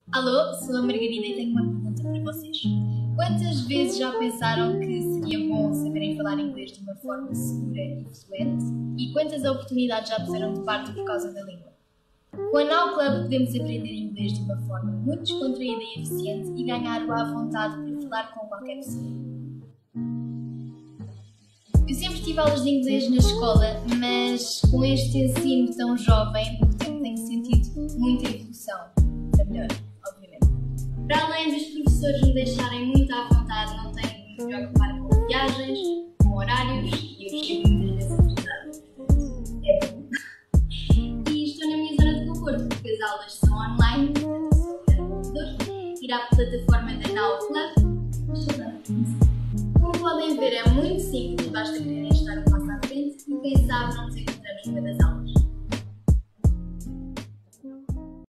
Alô, sou a Margarida e tenho uma pergunta para vocês. Quantas vezes já pensaram que seria bom saberem falar inglês de uma forma segura e fluente? E quantas oportunidades já puseram de parte por causa da língua? Com a Now Club podemos aprender inglês de uma forma muito descontraída e eficiente e ganhar-o à vontade para falar com qualquer pessoa. Eu sempre tive aulas de inglês na escola, mas com este ensino tão jovem, tenho sentido muita evolução, para melhor, obviamente. Para além dos professores me deixarem muito à vontade, não tenho de me preocupar com viagens, com horários e eu chego muitas vezes atrasada. É bom. E estou na minha zona de conforto, porque as aulas são online, portanto sou computador, ir à plataforma da Now Club. Como podem ver, é muito simples, basta quererem estar um passo à frente e quem sabe não nos encontramos numa das aulas.